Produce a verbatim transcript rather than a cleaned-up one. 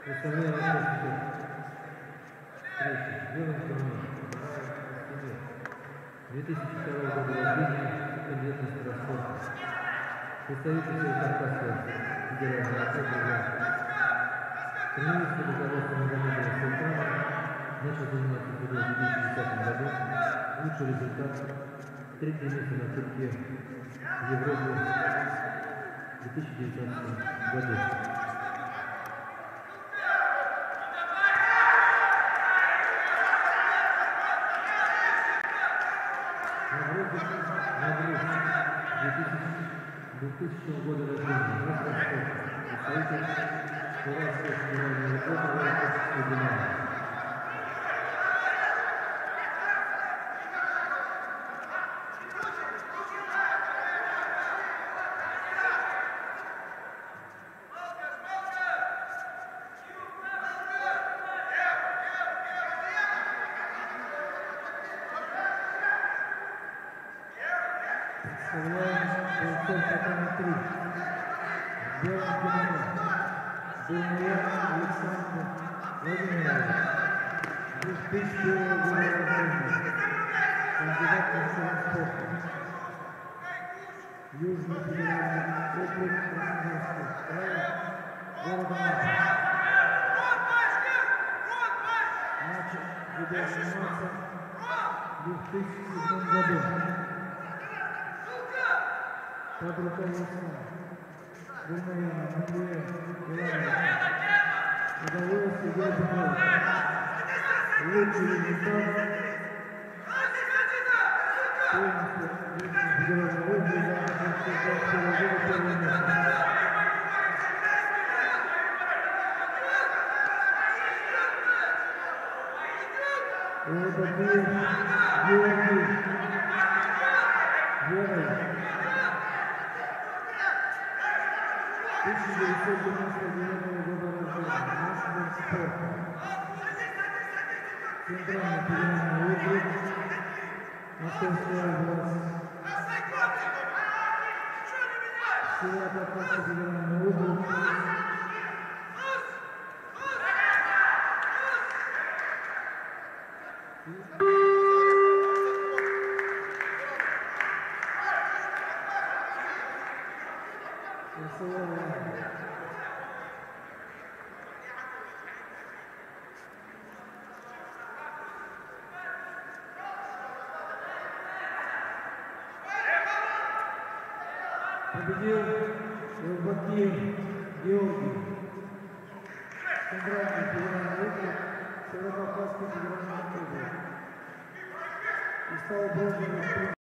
Представляю вас третий, белым турнир, две тысячи второго года рождения, кандидат мастера спорта, представитель Кавказского федерального округа, тренировался руководством Магомедова Султана, начал заниматься дзюдо в две тысячи десятом году, лучший результат, третье место на Кубке Европы в две тысячи девятнадцатом году. двухтысячного года рождения, мастер спорта, представитель Уральского федерального округа Иркутского «Динамо». Представляем бойцов Татами три. Белым турниром. Бурмиян Александр Владимирович. две тысячи первого года рождения. Кандидат мастера спорта. Южный федеральный округ Краснодарского края. Города Маша. Начал ведет заниматься в две тысячи седьмом году. Под руководством Бурмияна Андрея Ивановича удалось себе сделать лучший результат полностью федерального округа Краснодарского года первого места. И это был Георгий Георгий. тысяча девятьсот девяносто девятого года рождения, мастер спорта, Центральный федеральный округ, Московская область, Северо-Кавказский федеральный округ, победил Евбакиев Георгий, Центральный федеральный округ, Северо-Кавказский федеральный округ, и стал бронзовым.